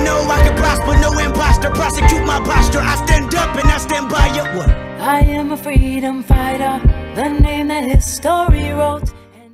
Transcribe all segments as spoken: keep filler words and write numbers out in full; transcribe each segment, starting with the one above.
know I can prosper, no imposter. Prosecute my posture, I stand up and I stand by you. What? I am a freedom fighter, the name that history wrote.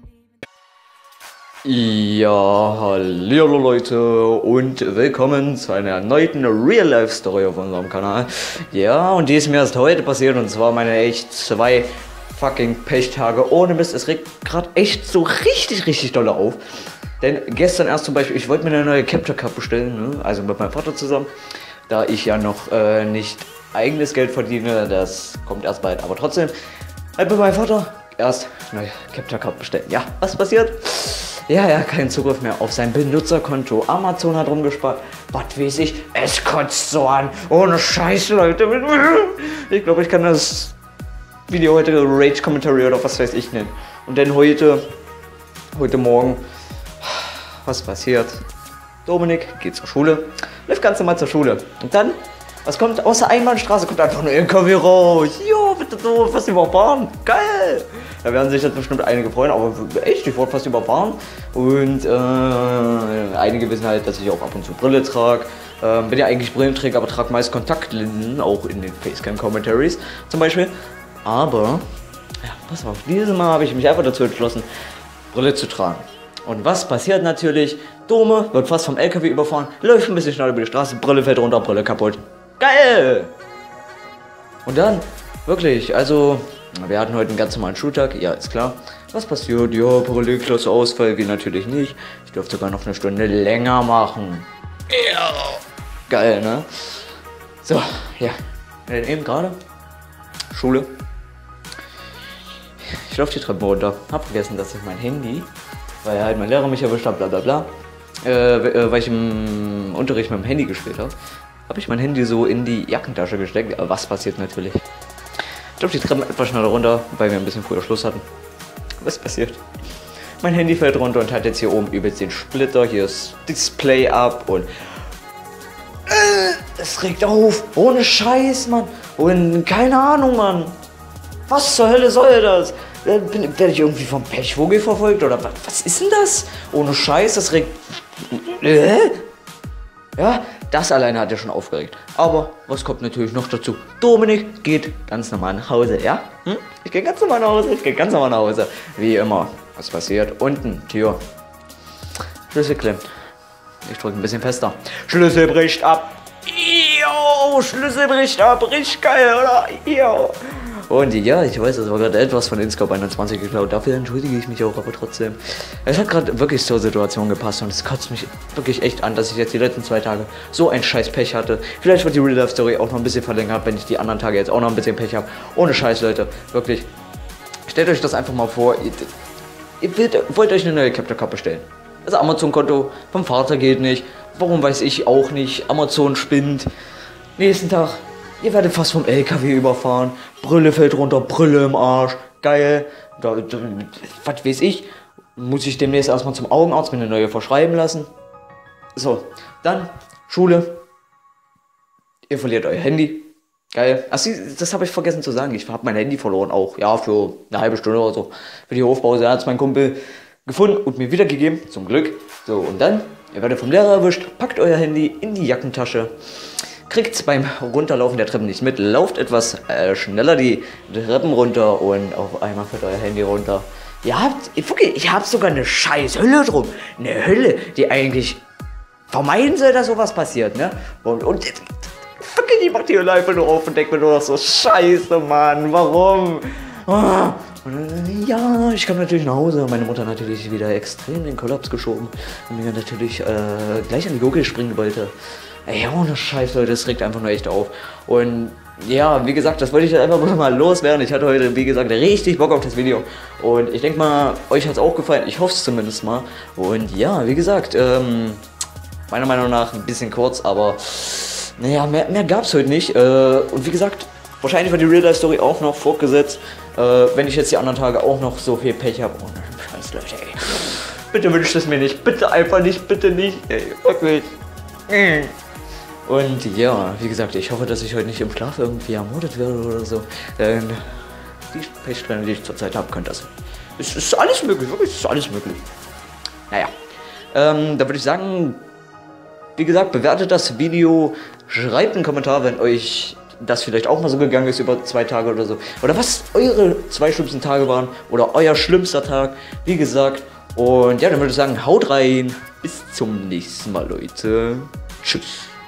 Ja, hallo Leute und willkommen zu einer erneuten Real-Life-Story auf unserem Kanal. Ja, und die ist mir erst heute passiert, und zwar meine echt zwei fucking Pechtage. Ohne Mist, es regt gerade echt so richtig, richtig doll auf. Denn gestern erst zum Beispiel, ich wollte mir eine neue Capture Cup bestellen, ne? Also mit meinem Vater zusammen. Da ich ja noch äh, nicht eigenes Geld verdiene, das kommt erst bald. Aber trotzdem, halt mit meinem Vater erst neue Capture Cup bestellen. Ja, was passiert? Ja, ja, kein Zugriff mehr auf sein Benutzerkonto. Amazon hat rumgespart. Was weiß ich, es kotzt so an. Ohne Scheiß, Leute. Ich glaube, ich kann das Video heute Rage Commentary oder was weiß ich nennen. Und dann heute, heute Morgen, was passiert? Dominik geht zur Schule, läuft ganz normal zur Schule. Und dann, was kommt? Aus der Einbahnstraße kommt einfach ein L K W raus. Jo, bitte so, fast überfahren. Geil! Da werden sich jetzt bestimmt einige freuen, aber echt, ich wurde fast überfahren. Und äh, einige wissen halt, dass ich auch ab und zu Brille trage. Ähm, bin ja eigentlich Brillenträger, aber trage meist Kontaktlinsen, auch in den Facecam-Commentaries zum Beispiel. Aber, ja, pass auf, dieses Mal habe ich mich einfach dazu entschlossen, Brille zu tragen. Und was passiert natürlich? Dome wird fast vom L K W überfahren, läuft ein bisschen schnell über die Straße, Brille fällt runter, Brille kaputt. Geil! Und dann, wirklich, also, wir hatten heute einen ganz normalen Schultag, ja, ist klar. Was passiert? Ja, Brille, klasse Ausfall, wie natürlich nicht. Ich durfte sogar noch eine Stunde länger machen. Ja. Geil, ne? So, ja. Dann eben gerade Schule. Ich laufe die Treppe runter, hab vergessen, dass ich mein Handy, weil halt mein Lehrer mich erwischt hat, bla bla bla, äh, weil ich im Unterricht mit dem Handy gespielt habe, habe ich mein Handy so in die Jackentasche gesteckt. Aber was passiert natürlich? Ich laufe die Treppe etwas schneller runter, weil wir ein bisschen früher Schluss hatten. Was passiert? Mein Handy fällt runter und hat jetzt hier oben übelst den Splitter, hier ist Display ab und äh, es regt auf, ohne Scheiß, Mann. Und keine Ahnung, Mann. Was zur Hölle soll das? Werde ich irgendwie vom Pechvogel verfolgt oder was? Was ist denn das? Ohne Scheiß, das regt... Äh? Ja, das alleine hat ja schon aufgeregt. Aber was kommt natürlich noch dazu? Dominik geht ganz normal nach Hause, ja? Hm? Ich gehe ganz normal nach Hause, ich gehe ganz normal nach Hause. Wie immer. Was passiert? Unten, Tür. Schlüssel klemmt. Ich drücke ein bisschen fester. Schlüssel bricht ab. Jo, Schlüssel bricht ab. Richtig geil, oder? Jo. Und ja, ich weiß, das war gerade etwas von Inscope einundzwanzig geklaut. Dafür entschuldige ich mich auch, aber trotzdem. Es hat gerade wirklich zur Situation gepasst und es kotzt mich wirklich echt an, dass ich jetzt die letzten zwei Tage so ein scheiß Pech hatte. Vielleicht wird die Real-Life-Story auch noch ein bisschen verlängert, wenn ich die anderen Tage jetzt auch noch ein bisschen Pech habe. Ohne Scheiß, Leute. Wirklich. Stellt euch das einfach mal vor. Ihr, ihr wollt, wollt euch eine neue Capture Cup bestellen. Das Amazon-Konto vom Vater geht nicht. Warum weiß ich auch nicht. Amazon spinnt. Nächsten Tag. Ihr werdet fast vom L K W überfahren, Brille fällt runter, Brille im Arsch, geil, da, da, was weiß ich, muss ich demnächst erstmal zum Augenarzt mir eine neue verschreiben lassen. So, dann Schule, ihr verliert euer Handy, geil, ach, das habe ich vergessen zu sagen, ich habe mein Handy verloren auch, ja, für eine halbe Stunde oder so, für die Hofpause, hat es mein Kumpel gefunden und mir wiedergegeben, zum Glück. So, und dann, ihr werdet vom Lehrer erwischt, packt euer Handy in die Jackentasche, kriegt's beim Runterlaufen der Treppen nicht mit, lauft etwas äh, schneller die Treppen runter und auf einmal fällt euer Handy runter. Ihr habt, okay, ich hab sogar eine scheiß Hölle drum, eine Hölle, die eigentlich vermeiden soll, dass sowas passiert, ne? Und, und okay, die macht die Hölle einfach nur auf und denkt mir nur noch so, scheiße, Mann, warum? Ah, und, ja, ich kam natürlich nach Hause, meine Mutter natürlich wieder extrem in den Kollaps geschoben und mir natürlich äh, gleich an die Gurgel springen wollte. Ey, ohne Scheiß, Leute, das regt einfach nur echt auf. Und ja, wie gesagt, das wollte ich einfach mal loswerden. Ich hatte heute, wie gesagt, richtig Bock auf das Video. Und ich denke mal, euch hat es auch gefallen. Ich hoffe es zumindest mal. Und ja, wie gesagt, ähm, meiner Meinung nach ein bisschen kurz, aber naja, mehr, mehr gab es heute nicht. Äh, und wie gesagt, wahrscheinlich wird die Real-Life-Story auch noch fortgesetzt, äh, wenn ich jetzt die anderen Tage auch noch so viel Pech habe. Oh, Scheiß, Leute, ey. Bitte wünscht es mir nicht. Bitte einfach nicht, bitte nicht. Ey, wirklich. Mm. Und ja, wie gesagt, ich hoffe, dass ich heute nicht im Schlaf irgendwie ermordet werde oder so. Denn die Pechsträhne, die ich zurzeit habe, könnte das. Es ist alles möglich, wirklich, es ist alles möglich. Naja, ähm, da würde ich sagen, wie gesagt, bewertet das Video, schreibt einen Kommentar, wenn euch das vielleicht auch mal so gegangen ist über zwei Tage oder so. Oder was eure zwei schlimmsten Tage waren oder euer schlimmster Tag, wie gesagt. Und ja, dann würde ich sagen, haut rein. Bis zum nächsten Mal, Leute. Tschüss.